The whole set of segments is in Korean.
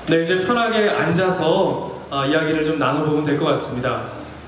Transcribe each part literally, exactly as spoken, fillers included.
네, 이제 편하게 앉아서 어, 이야기를 좀 나눠보면 될 것 같습니다.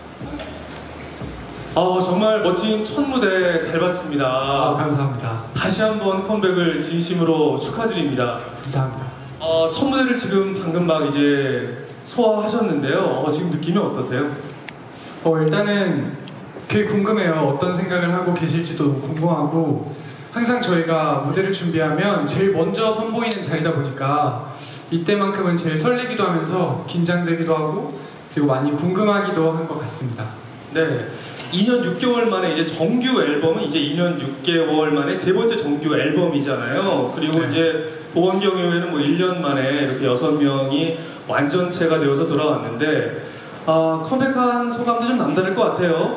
어, 정말 멋진 첫 무대 잘 봤습니다. 아, 감사합니다. 다시 한번 컴백을 진심으로 축하드립니다. 감사합니다. 어, 첫 무대를 지금 방금 막 이제 소화하셨는데요. 어, 지금 느낌이 어떠세요? 어, 일단은 되게 궁금해요. 어떤 생각을 하고 계실지도 궁금하고, 항상 저희가 무대를 준비하면 제일 먼저 선보이는 자리다 보니까 이때만큼은 제일 설레기도 하면서 긴장되기도 하고 그리고 많이 궁금하기도 한 것 같습니다. 네, 이 년 육 개월 만에 이제 정규 앨범은 이제 이 년 육 개월 만에 세 번째 정규 앨범이잖아요. 그리고 네. 이제 보원 경우에는 뭐 일 년 만에 이렇게 여섯 명이 완전체가 되어서 돌아왔는데, 아, 컴백한 소감도 좀 남다를 것 같아요.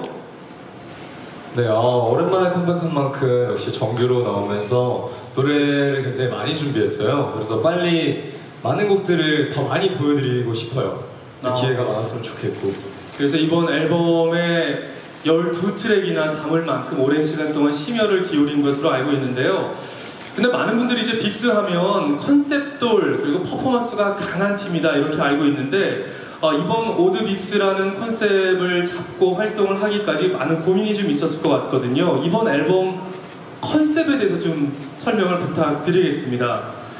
네, 어, 오랜만에 컴백한 만큼 역시 정규로 나오면서 노래를 굉장히 많이 준비했어요. 그래서 빨리 많은 곡들을 더 많이 보여드리고 싶어요. 아. 기회가 많았으면 좋겠고. 그래서 이번 앨범에 열두 트랙이나 담을 만큼 오랜 시간 동안 심혈을 기울인 것으로 알고 있는데요. 근데 많은 분들이 이제 빅스 하면 컨셉돌 그리고 퍼포먼스가 강한 팀이다 이렇게 알고 있는데, 어, 이번 오드 빅스라는 컨셉을 잡고 활동을 하기까지 많은 고민이 좀 있었을 것 같거든요. 이번 앨범 컨셉에 대해서 좀 설명을 부탁드리겠습니다.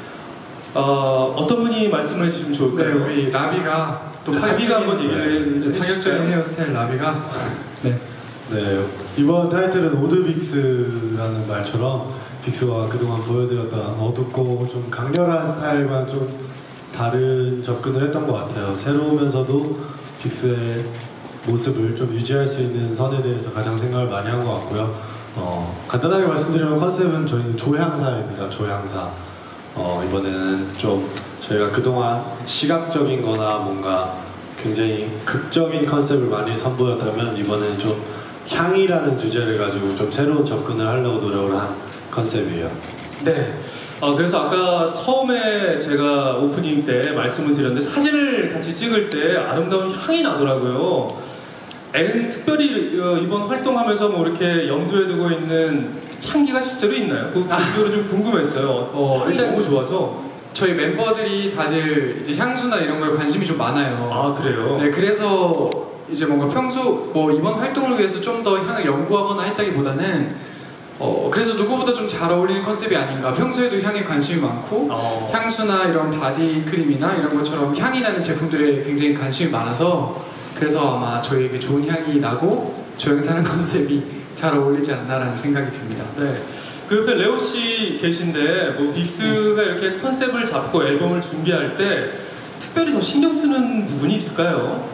어, 어떤 분이 말씀을 해주시면 네, 좋을까요? 우리 라비가 또 네, 라비가 한번 얘기를 네, 해주실까요? 파격적인 헤어스타일 라비가 네. 네, 이번 타이틀은 오드 빅스라는 말처럼 빅스가 그동안 보여드렸던 어둡고 좀 강렬한 스타일과 좀 다른 접근을 했던 것 같아요. 새로우면서도 빅스의 모습을 좀 유지할 수 있는 선에 대해서 가장 생각을 많이 한 것 같고요. 어, 간단하게 말씀드리면 컨셉은 저희는 조향사입니다. 조향사. 어, 이번에는 좀 저희가 그동안 시각적인 거나 뭔가 굉장히 극적인 컨셉을 많이 선보였다면 이번에는 좀 향이라는 주제를 가지고 좀 새로운 접근을 하려고 노력을 한 컨셉이에요. 네. 어, 그래서 아까 처음에 제가 오프닝 때 말씀을 드렸는데 사진을 같이 찍을 때 아름다운 향이 나더라고요. 앤 특별히 어, 이번 활동하면서 뭐 이렇게 염두에 두고 있는 향기가 실제로 있나요? 그 그쪽으로 좀 궁금했어요. 어, 향이 일단 너무 좋아서. 저희 멤버들이 다들 이제 향수나 이런 거에 관심이 좀 많아요. 아, 그래요? 네, 그래서 이제 뭔가 평소 뭐 이번 활동을 위해서 좀 더 향을 연구하거나 했다기보다는 어 그래서 누구보다 좀 잘 어울리는 컨셉이 아닌가. 평소에도 향에 관심이 많고 어. 향수나 이런 바디 크림이나 이런 것처럼 향이 나는 제품들에 굉장히 관심이 많아서 그래서 아마 저희에게 좋은 향이 나고 조향사는 컨셉이 잘 어울리지 않나라는 생각이 듭니다. 네. 그 옆에 레오 씨 계신데 뭐 빅스가 이렇게 컨셉을 잡고 앨범을 준비할 때 특별히 더 신경 쓰는 부분이 있을까요?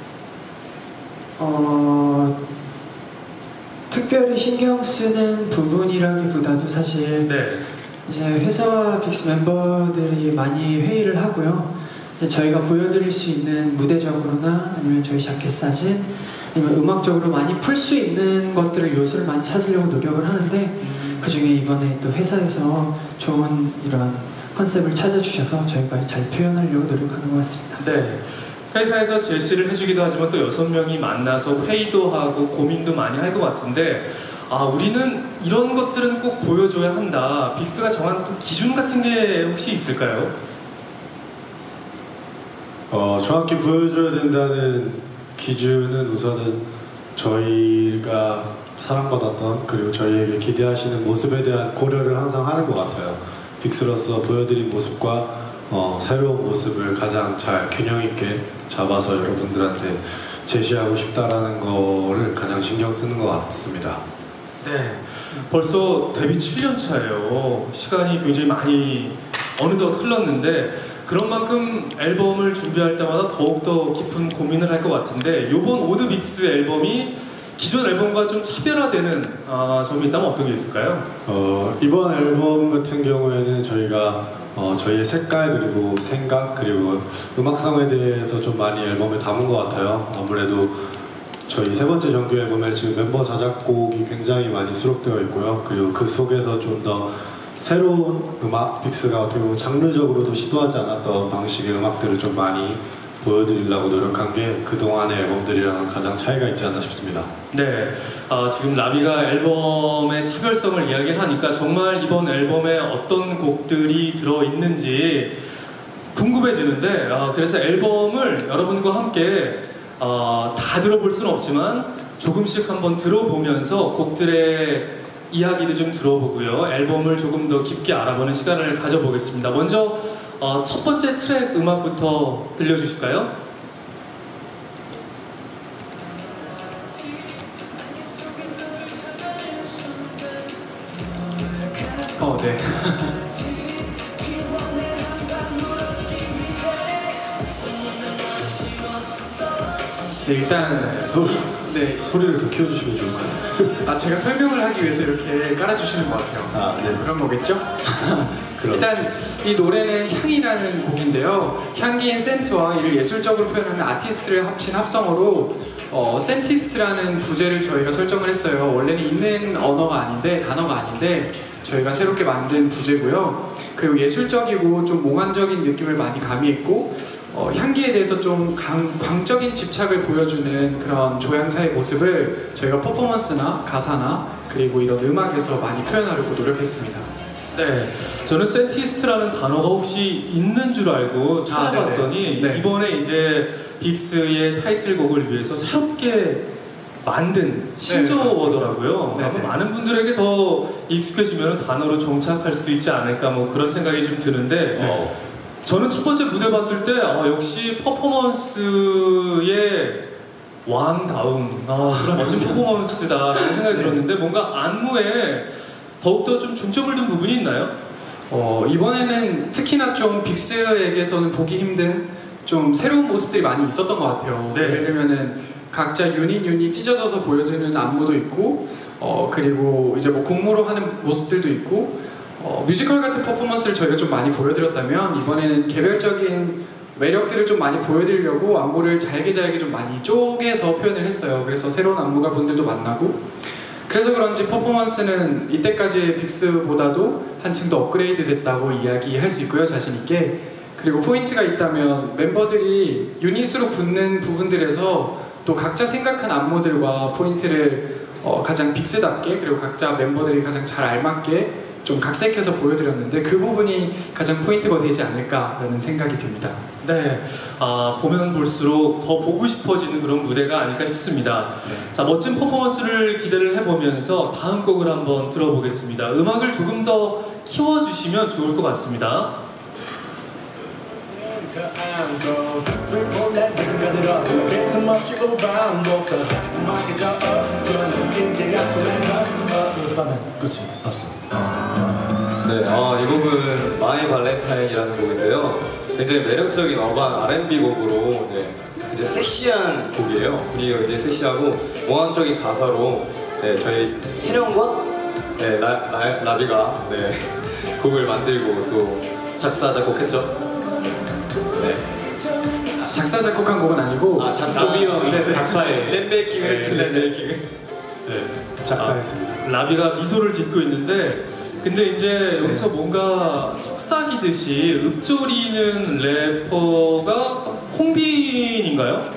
어, 특별히 신경 쓰는 부분이라기보다도 사실 네. 이제 회사와 빅스 멤버들이 많이 회의를 하고요. 이제 저희가 보여드릴 수 있는 무대적으로나 아니면 저희 자켓 사진 아니면 음악적으로 많이 풀 수 있는 것들을 요소를 많이 찾으려고 노력을 하는데 그 중에 이번에 또 회사에서 좋은 이런 컨셉을 찾아주셔서 저희가 잘 표현하려고 노력하는 것 같습니다. 네. 회사에서 제시를 해주기도 하지만 또 여섯 명이 만나서 회의도 하고 고민도 많이 할 것 같은데, 아, 우리는 이런 것들은 꼭 보여줘야 한다. 빅스가 정한 또 기준 같은 게 혹시 있을까요? 어, 정확히 보여줘야 된다는 기준은 우선은 저희가 사랑받았던 그리고 저희에게 기대하시는 모습에 대한 고려를 항상 하는 것 같아요. 빅스로서 보여드린 모습과 어, 새로운 모습을 가장 잘 균형 있게 잡아서 여러분들한테 제시하고 싶다라는 거를 가장 신경 쓰는 것 같습니다. 네. 벌써 데뷔 칠 년 차예요. 시간이 굉장히 많이 어느덧 흘렀는데 그런 만큼 앨범을 준비할 때마다 더욱더 깊은 고민을 할 것 같은데, 이번 오드 빅스 앨범이 기존 앨범과 좀 차별화되는 아, 점이 있다면 어떤 게 있을까요? 어, 이번 앨범 같은 경우에는 저희가 어, 저희의 색깔 그리고 생각 그리고 음악성에 대해서 좀 많이 앨범에 담은 것 같아요. 아무래도 저희 세 번째 정규 앨범에 지금 멤버 자작곡이 굉장히 많이 수록되어 있고요. 그리고 그 속에서 좀 더 새로운 음악, 빅스가 어떻게 보면 장르적으로도 시도하지 않았던 방식의 음악들을 좀 많이 보여드리려고 노력한 게 그동안의 앨범들이랑 가장 차이가 있지 않나 싶습니다. 네, 어, 지금 라비가 앨범의 차별성을 이야기하니까 정말 이번 앨범에 어떤 곡들이 들어있는지 궁금해지는데 아, 그래서 앨범을 여러분과 함께 어, 다 들어볼 수는 없지만 조금씩 한번 들어보면서 곡들의 이야기도 좀 들어보고요. 앨범을 조금 더 깊게 알아보는 시간을 가져보겠습니다. 먼저 어, 첫 번째 트랙 음악부터 들려주실까요? 어, 네. 네, 일단 소, 네, 소리를 더 키워주시면 좋을 것 같아요. 아 제가 설명을 하기 위해서 이렇게 깔아주시는 것 같아요. 아, 네. 그런 거겠죠? 그럼. 일단 이 노래는 향이라는 곡인데요. 향기인 센트와 이를 예술적으로 표현하는 아티스트를 합친 합성어로 어, 센티스트라는 부제를 저희가 설정을 했어요. 원래는 있는 언어가 아닌데 단어가 아닌데 저희가 새롭게 만든 부제고요. 그리고 예술적이고 좀 몽환적인 느낌을 많이 가미했고 어, 향기에 대해서 좀 강, 광적인 집착을 보여주는 그런 조향사의 모습을 저희가 퍼포먼스나 가사나 그리고 이런 음악에서 많이 표현하려고 노력했습니다. 네, 저는 센티스트라는 단어가 혹시 있는 줄 알고 찾아봤더니 아, 네네. 네. 이번에 이제 빅스의 타이틀곡을 위해서 새롭게 만든 신조어더라고요. 네, 아마 네. 많은 분들에게 더 익숙해지면 단어로 정착할 수도 있지 않을까 뭐 그런 생각이 좀 드는데 어. 저는 첫 번째 무대 봤을 때 아, 역시 퍼포먼스의 왕다운 아, 그런 멋진 퍼포먼스다라는 생각이 들었는데 뭔가 안무에 더욱더 좀 중점을 둔 부분이 있나요? 어, 이번에는 특히나 좀 빅스에게서는 보기 힘든 좀 새로운 모습들이 많이 있었던 것 같아요. 네. 예를 들면은 각자 유닛 유닛 찢어져서 보여지는 안무도 있고 어, 그리고 이제 뭐 공모로 하는 모습들도 있고 어, 뮤지컬 같은 퍼포먼스를 저희가 좀 많이 보여드렸다면 이번에는 개별적인 매력들을 좀 많이 보여드리려고 안무를 잘게 잘게 좀 많이 쪼개서 표현을 했어요. 그래서 새로운 안무가 분들도 만나고 그래서 그런지 퍼포먼스는 이때까지의 빅스보다도 한층 더 업그레이드 됐다고 이야기할 수 있고요, 자신 있게. 그리고 포인트가 있다면 멤버들이 유닛으로 붙는 부분들에서 또 각자 생각한 안무들과 포인트를 어, 가장 빅스답게 그리고 각자 멤버들이 가장 잘 알맞게 좀 각색해서 보여드렸는데 그 부분이 가장 포인트가 되지 않을까라는 생각이 듭니다. 네, 아, 보면 볼수록 더 보고 싶어지는 그런 무대가 아닐까 싶습니다. 네. 자, 멋진 퍼포먼스를 기대를 해보면서 다음 곡을 한번 들어보겠습니다. 음악을 조금 더 키워주시면 좋을 것 같습니다. 네, 어, 이 곡은 마이 발렌타인이라는 곡인데요. 굉장히 매력적인 어반 알앤비 곡으로 네, 이제 섹시한 곡이에요. 분위기가 굉장히 섹시하고 몽환적인 가사로 네, 저희 혜령과 네, 라, 라, 라비가 네, 곡을 만들고 또 작사 작곡했죠. 네. 작사 작곡한 곡은 아니고 아, 작사 라비 형이 작사에 랩메이킹을 했죠. 네, 네. 랩메이킹을. 네, 작사했습니다. 라비가 미소를 짓고 있는데 근데 이제 여기서 뭔가 속삭이듯이 읊조리는 래퍼가 홍빈인가요?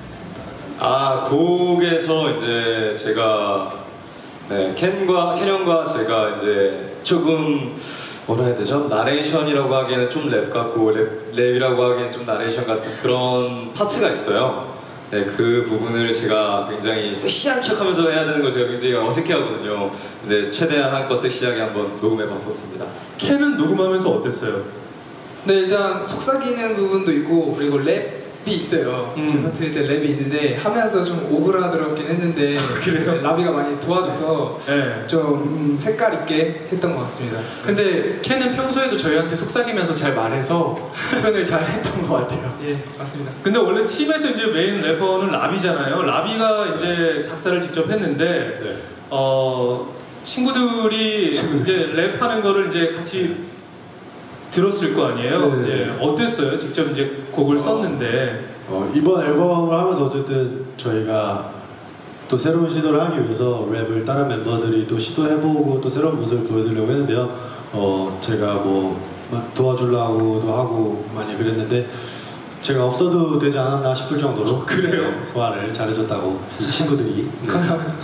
아, 곡에서 이제 제가 네, 켄과 켄형과 제가 이제 조금 뭐라 해야 되죠? 나레이션이라고 하기에는 좀 랩 같고 랩, 랩이라고 하기에는 좀 나레이션 같은 그런 파트가 있어요. 네, 그 부분을 제가 굉장히 섹시한 척하면서 해야 되는 걸 제가 굉장히 어색해하거든요. 근데 최대한 한껏 섹시하게 한번 녹음해봤었습니다. 켄은 녹음하면서 어땠어요? 네, 일단 속삭이는 부분도 있고 그리고 랩이 있어요. 음. 제가 들을 때 랩이 있는데 하면서 좀 오그라들었긴 했는데 그래요? 네, 라비가 많이 도와줘서 네. 좀 음, 색깔 있게 했던 것 같습니다. 근데 켄은 평소에도 저희한테 속삭이면서 잘 말해서 표현을 잘 했던 것 같아요. 예, 맞습니다. 근데 원래 팀에서 이제 메인 래퍼는 라비잖아요. 라비가 이제 작사를 직접 했는데 네. 어 친구들이 이제 랩하는 거를 이제 같이 들었을 거 아니에요. 네. 이제 어땠어요? 직접 이제 곡을 썼는데. 어, 이번 앨범을 하면서 어쨌든 저희가 또 새로운 시도를 하기 위해서 랩을 다른 멤버들이 또 시도해보고 또 새로운 모습을 보여드리려고 했는데요. 어, 제가 뭐 도와주려고도 하고 많이 그랬는데 제가 없어도 되지 않았나 싶을 정도로 그래요? 소화를 잘해줬다고 이 친구들이 감사합니다.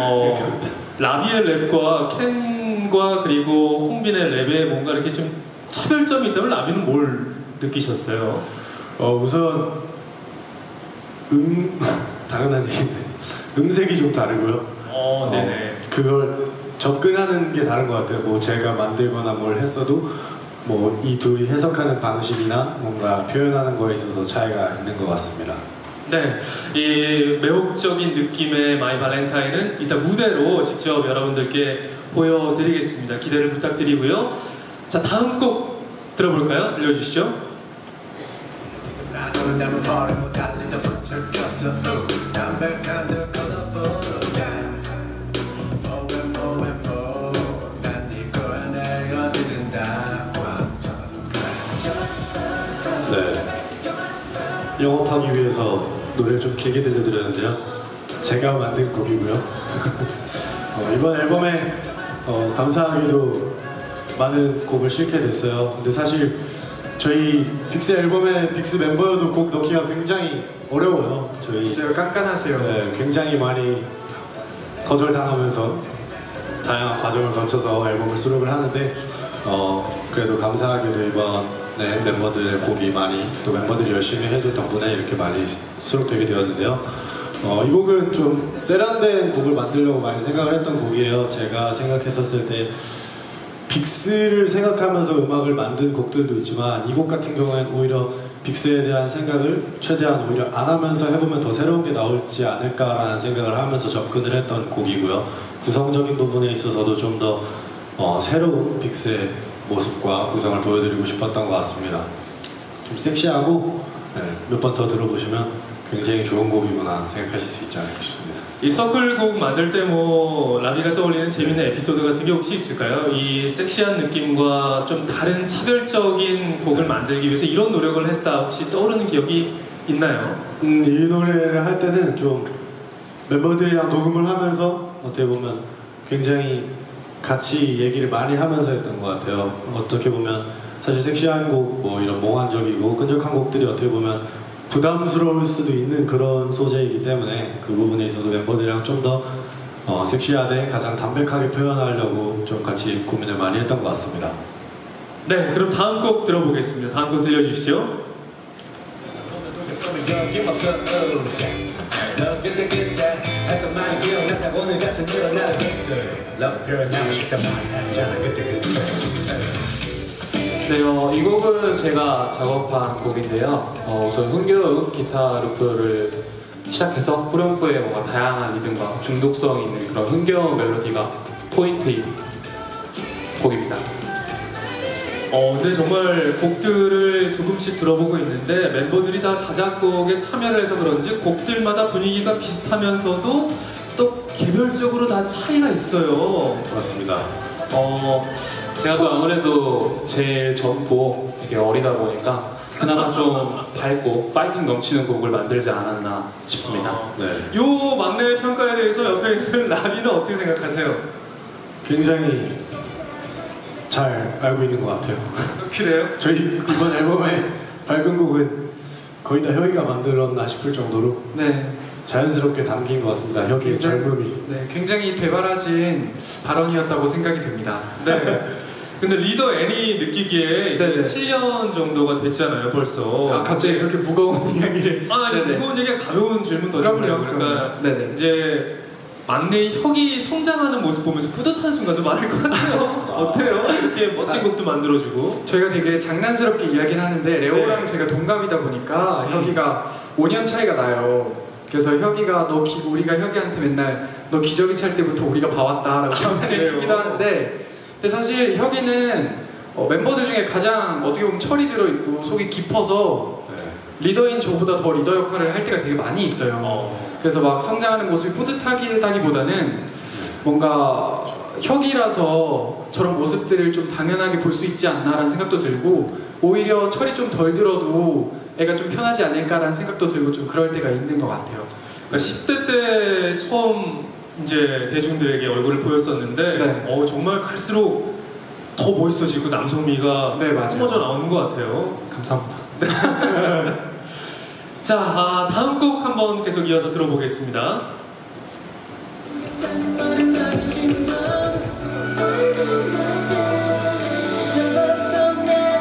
어, 라비의 랩과 켄과 그리고 홍빈의 랩에 뭔가 이렇게 좀 차별점이 있다면 라비는 뭘 느끼셨어요? 어, 우선 음 당연한 얘기인데 음색이 좀 다르고요. 어, 네네. 그걸 접근하는 게 다른 것 같아요. 뭐 제가 만들거나 뭘 했어도 뭐 이 둘이 해석하는 방식이나 뭔가 표현하는 거에 있어서 차이가 있는 것 같습니다. 네, 이 매혹적인 느낌의 마이 발렌타인은 이따 무대로 직접 여러분들께 보여드리겠습니다. 기대를 부탁드리고요. 자, 다음 곡 들어볼까요? 들려주시죠. 네, 영업하기 위해서 노래를 좀 길게 들려드렸는데요. 제가 만든 곡이고요. 어, 이번 앨범에 어, 감사하게도 많은 곡을 싣게 됐어요. 근데 사실 저희 빅스 앨범에 빅스 멤버여도 곡 넣기가 굉장히 어려워요. 저희 제가 깐깐하세요. 네, 굉장히 많이 거절당하면서 다양한 과정을 거쳐서 앨범을 수록을 하는데 어, 그래도 감사하게도 이번 네, 멤버들의 곡이 많이 또 멤버들이 열심히 해준 덕분에 이렇게 많이 수록되게 되었는데요. 어, 이 곡은 좀 세련된 곡을 만들려고 많이 생각을 했던 곡이에요. 제가 생각했었을 때 빅스를 생각하면서 음악을 만든 곡들도 있지만 이 곡 같은 경우에는 오히려 빅스에 대한 생각을 최대한 오히려 안 하면서 해보면 더 새로운 게 나올지 않을까라는 생각을 하면서 접근을 했던 곡이고요. 구성적인 부분에 있어서도 좀 더 어, 새로운 빅스의 모습과 구성을 보여드리고 싶었던 것 같습니다. 좀 섹시하고 네, 몇 번 더 들어보시면 굉장히 좋은 곡이구나 생각하실 수 있지 않을까 싶습니다. 이 서클 곡 만들 때 뭐 라비가 떠올리는 재밌는 에피소드 같은 게 혹시 있을까요? 이 섹시한 느낌과 좀 다른 차별적인 곡을 만들기 위해서 이런 노력을 했다 혹시 떠오르는 기억이 있나요? 음, 이 노래를 할 때는 좀 멤버들이랑 녹음을 하면서 어떻게 보면 굉장히 같이 얘기를 많이 하면서 했던 것 같아요. 어떻게 보면 사실 섹시한 곡, 뭐 이런 몽환적이고 끈적한 곡들이 어떻게 보면 부담스러울 수도 있는 그런 소재이기 때문에 그 부분에 있어서 멤버들이랑 좀 더 어, 섹시하되 가장 담백하게 표현하려고 좀 같이 고민을 많이 했던 것 같습니다. 네, 그럼 다음 곡 들어보겠습니다. 다음 곡 들려주시죠. 네, 어, 이 곡은 제가 작업한 곡인데요. 어, 우선 흥겨운 기타 루프를 시작해서 후렴구에 뭔가 다양한 리듬과 중독성 있는 그런 흥겨운 멜로디가 포인트인 곡입니다. 어, 근데 정말 곡들을 조금씩 들어보고 있는데 멤버들이 다 자작곡에 참여를 해서 그런지 곡들마다 분위기가 비슷하면서도 또 개별적으로 다 차이가 있어요. 그렇습니다. 어, 제가 또 아무래도 제일 젊고 되게 어리다 보니까 그나마 좀 밝고 파이팅 넘치는 곡을 만들지 않았나 싶습니다. 어, 네, 요 막내 평가에 대해서 옆에 있는 라비는 어떻게 생각하세요? 굉장히 잘 알고 있는 것 같아요. 그래요? 저희 이번 앨범의 밝은 곡은 거의 다 혁이가 만들었나 싶을 정도로 네. 자연스럽게 담긴 것 같습니다. 혁이의 젊음이. 네, 굉장히 되바라진 발언이었다고 생각이 듭니다. 네. 근데 리더 애니 느끼기에 이제 네네. 칠 년 정도가 됐잖아요, 벌써. 아, 갑자기 그렇게 무거운 이야기를. 아, 아니, 네네. 무거운 얘기가 가벼운 질문 던져보려고. 그럼요, 그러니까 그럼요. 네네. 이제 막내 혁이 성장하는 모습 보면서 뿌듯한 순간도 많을 것 같아요. 어때요? 이렇게 멋진 아. 곡도 만들어주고. 저희가 되게 장난스럽게 이야기는 하는데 레오랑 네. 제가 동갑이다 보니까 음. 혁이가 오 년 차이가 나요. 그래서 혁이가 너 기, 우리가 혁이한테 맨날 너 기저귀 찰 때부터 우리가 봐왔다라고 장난을 그래요? 치기도 하는데 근데 사실 혁이는 어, 멤버들 중에 가장 어떻게 보면 철이 들어있고 속이 깊어서 네. 리더인 저보다 더 리더 역할을 할 때가 되게 많이 있어요. 어. 그래서 막 성장하는 모습이 뿌듯하기보다는 뭔가 혁이라서 저런 모습들을 좀 당연하게 볼 수 있지 않나라는 생각도 들고 오히려 철이 좀 덜 들어도 애가 좀 편하지 않을까라는 생각도 들고 좀 그럴 때가 있는 것 같아요. 그러니까 십 대 때 처음 이제 대중들에게 얼굴을 보였었는데 네. 어, 정말 갈수록 더 멋있어지고 남성미가 네, 맞아요. 뿜어져 나오는 것 같아요. 감사합니다. 자, 아, 다음 곡 한번 계속 이어서 들어보겠습니다. 널 봤어 내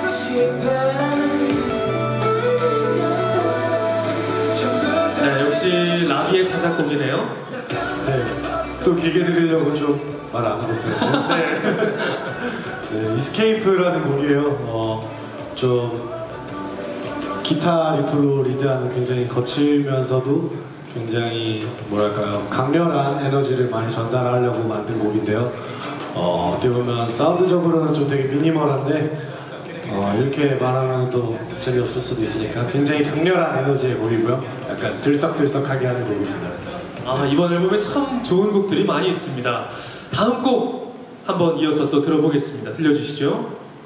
자작곡이네요. 네, 또 길게 들으려고 좀 말 안 하고 있어요. 네. 네, 이스케이프라는 곡이에요. 어, 좀 기타 리프로 리드하는 굉장히 거칠면서도 굉장히 뭐랄까요 강렬한 에너지를 많이 전달하려고 만든 곡인데요. 어, 어떻게 보면 사운드적으로는 좀 되게 미니멀한데 어, 이렇게 말하면 또 재미없을 수도 있으니까 굉장히 강렬한 에너지의 곡이고요. 약간 들썩들썩하게 하는 곡입니다. 아, 이번 앨범에 참 좋은 곡들이 많이 있습니다. 다음 곡 한번 이어서 또 들어보겠습니다. 들려주시죠.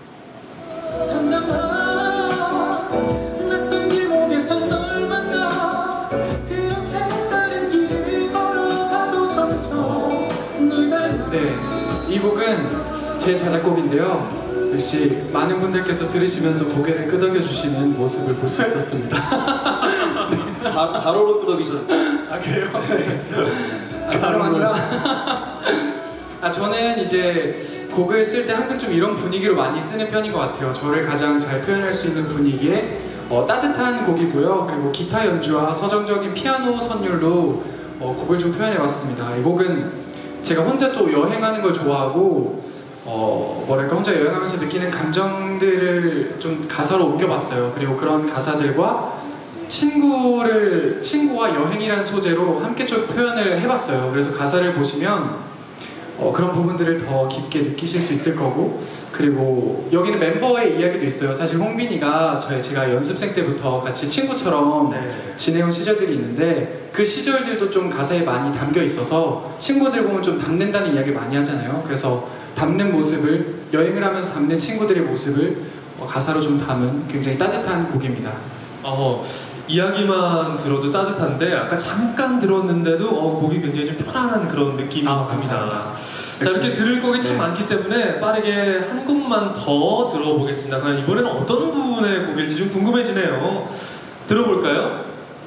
네, 이 곡은 제 자작곡인데요. 역시 많은 분들께서 들으시면서 고개를 끄덕여 주시는 모습을 볼 수 있었습니다. 가, 가로로 끄덕이셨네. 아 그래요? 아, 가로 아니라. 아 저는 이제 곡을 쓸 때 항상 좀 이런 분위기로 많이 쓰는 편인 것 같아요. 저를 가장 잘 표현할 수 있는 분위기에 어, 따뜻한 곡이고요. 그리고 기타 연주와 서정적인 피아노 선율로 어, 곡을 좀 표현해봤습니다. 이 곡은 제가 혼자 또 여행하는 걸 좋아하고 어, 뭐랄까 혼자 여행하면서 느끼는 감정들을 좀 가사로 옮겨봤어요. 그리고 그런 가사들과 친구를 친구와 여행이라는 소재로 함께 좀 표현을 해봤어요. 그래서 가사를 보시면 어, 그런 부분들을 더 깊게 느끼실 수 있을 거고, 그리고 여기는 멤버의 이야기도 있어요. 사실 홍빈이가 저희 제가 연습생 때부터 같이 친구처럼 네. 지내온 시절들이 있는데 그 시절들도 좀 가사에 많이 담겨 있어서 친구들 보면 좀 닮는다는 이야기를 많이 하잖아요. 그래서 담는 모습을, 여행을 하면서 담는 친구들의 모습을 어, 가사로 좀 담은 굉장히 따뜻한 곡입니다. 어, 이야기만 들어도 따뜻한데 아까 잠깐 들었는데도 어, 곡이 굉장히 좀 편안한 그런 느낌이 아, 있습니다. 감사합니다. 자, 이렇게 들을 곡이 참 네. 많기 때문에 빠르게 한 곡만 더 들어보겠습니다. 과연 이번에는 어떤 분의 곡일지 좀 궁금해지네요. 들어볼까요?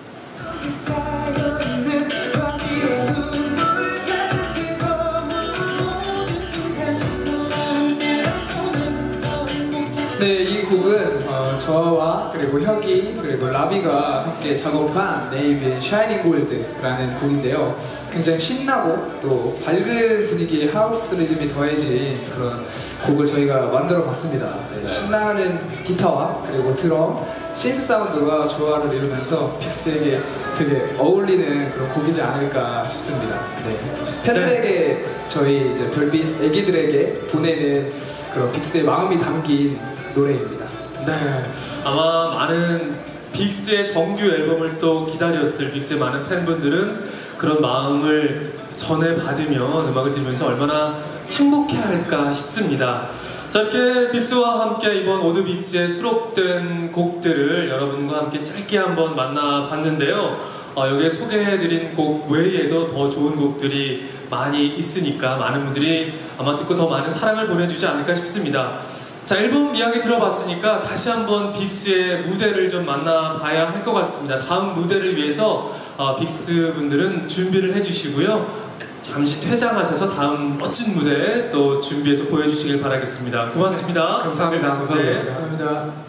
네, 이 곡은 어, 저와 그리고 혁이 그리고 라비가 함께 작업한 네임의 Shining Gold라는 곡인데요. 굉장히 신나고 또 밝은 분위기의 하우스 리듬이 더해진 그런 곡을 저희가 만들어 봤습니다. 네, 신나는 기타와 그리고 드럼, 신스 사운드가 조화를 이루면서 빅스에게 되게 어울리는 그런 곡이지 않을까 싶습니다. 네. 팬들에게 저희 이제 별빛 애기들에게 보내는 그런 빅스의 마음이 담긴 노래입니다. 네, 아마 많은 빅스의 정규 앨범을 또 기다렸을 빅스의 많은 팬분들은 그런 마음을 전해받으면 음악을 들으면서 얼마나 행복해할까 싶습니다. 자, 이렇게 빅스와 함께 이번 오드 빅스에 수록된 곡들을 여러분과 함께 짧게 한번 만나봤는데요. 어, 여기에 소개해드린 곡 외에도 더 좋은 곡들이 많이 있으니까 많은 분들이 아마 듣고 더 많은 사랑을 보내주지 않을까 싶습니다. 자, 앨범 이야기 들어봤으니까 다시 한번 빅스의 무대를 좀 만나봐야 할 것 같습니다. 다음 무대를 위해서 어, 빅스 분들은 준비를 해주시고요. 잠시 퇴장하셔서 다음 멋진 무대 또 준비해서 보여주시길 바라겠습니다. 고맙습니다. 감사합니다. 네. 감사합니다.